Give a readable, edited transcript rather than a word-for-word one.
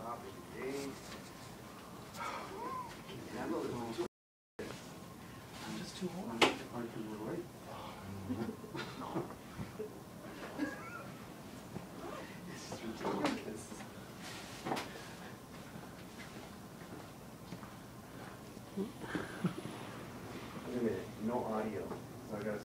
I'm just too old. Aren't you right? It's just ridiculous. Wait a minute, no audio. So I gotta